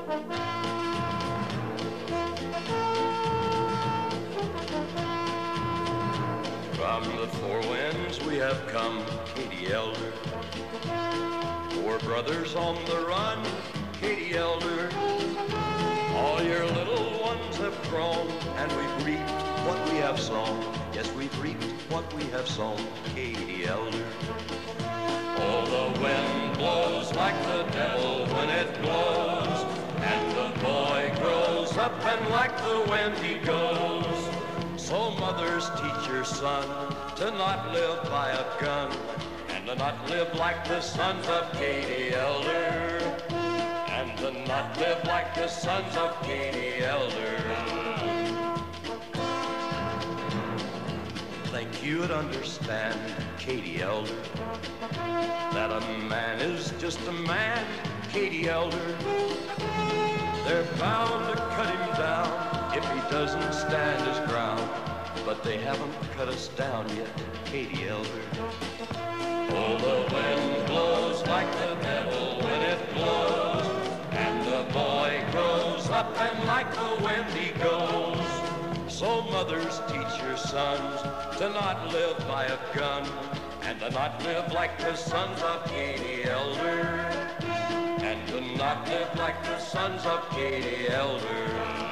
From the four winds we have come, Katie Elder. Four brothers on the run, Katie Elder. All your little ones have grown, and we've reaped what we have sown. Yes, we've reaped what we have sown, Katie Elder. Oh, the wind blows like the devil when it blows, and the boy grows up and like the wind he goes. So mothers, teach your son to not live by a gun, and to not live like the sons of Katie Elder, and to not live like the sons of Katie Elder. Think you'd understand, Katie Elder, that a man is just a man, Katie Elder. They're bound to cut him down if he doesn't stand his ground, but they haven't cut us down yet, Katie Elder. Oh, the wind blows like the devil when it blows, and the boy grows up and like the wind he goes. So mothers, teach your sons to not live by a gun, and to not live like the sons of Katie Elder, and to not live like the sons of Katie Elder.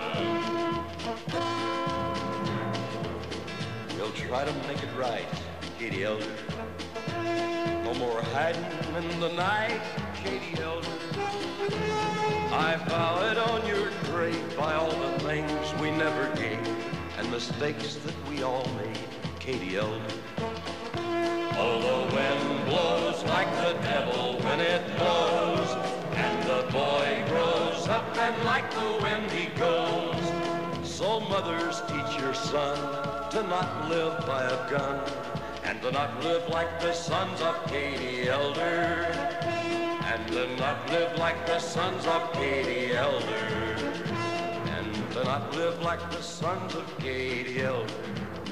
We'll try to make it right, Katie Elder. No more hiding in the night, Katie Elder. I vow it on your grave by all the things we never gave and mistakes that we all made, Katie Elder. Oh, the wind blows like the devil when it blows, and the boy grows up and like the wind he goes. So mothers, teach your son to not live by a gun, and to not live like the sons of Katie Elder, and to not live like the sons of Katie Elder, and to not live like the sons of Katie Elder.